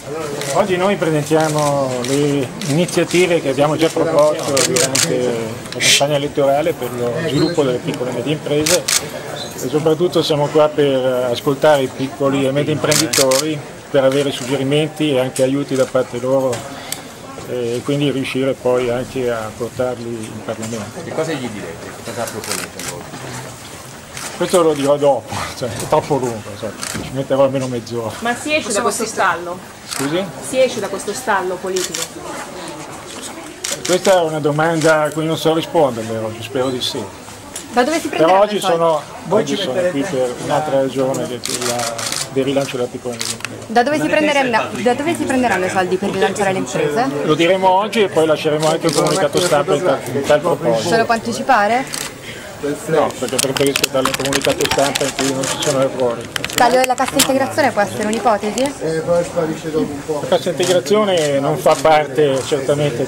Oggi noi presentiamo le iniziative che abbiamo già proposto durante la campagna elettorale per lo sviluppo delle piccole e medie imprese e soprattutto siamo qua per ascoltare i piccoli e medi imprenditori per avere suggerimenti e anche aiuti da parte loro e quindi riuscire poi anche a portarli in Parlamento. Che cosa gli direte? Cosa proponete voi? Questo lo dirò dopo, cioè, è troppo lungo, ci metterò almeno mezz'ora. Ma si esce da questo stallo? Scusi? Si esce da questo stallo politico? Questa è una domanda a cui non so rispondere oggi, spero di sì. Da dove si Però prenderanno oggi sono qui per un'altra ragione del rilancio della piccola e media impresa. Da dove si prenderanno i soldi per rilanciare le imprese? Lo diremo oggi e poi lasceremo anche un comunicato stampa in tal proposito. Ce lo può anticipare? No, perché preferisco dare un comunicato stampa in cui non ci sono errori. Taglio della cassa integrazione può essere un'ipotesi? La cassa integrazione non fa parte certamente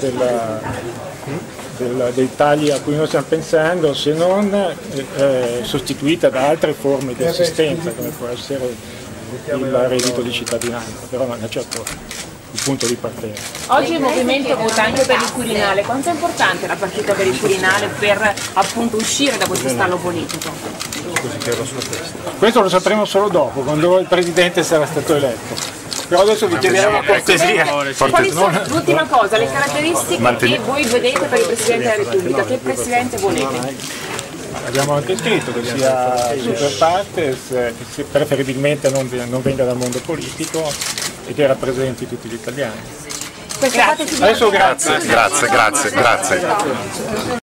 dei tagli a cui noi stiamo pensando, se non sostituita da altre forme di assistenza, come può essere il reddito di cittadinanza, però non è certo il punto di partenza. Oggi il movimento vota anche per il Quirinale, quanto è importante la partita per il Quirinale per appunto uscire da questo stallo politico? Questo lo sapremo solo dopo, quando il Presidente sarà stato eletto. Però adesso vi chiederemo cortesia. L'ultima cosa, le caratteristiche che voi vedete per il Presidente della Repubblica, che Presidente volete? Abbiamo anche scritto che sia super partes, che preferibilmente non venga dal mondo politico e che rappresenti tutti gli italiani. Grazie. Adesso grazie. Grazie.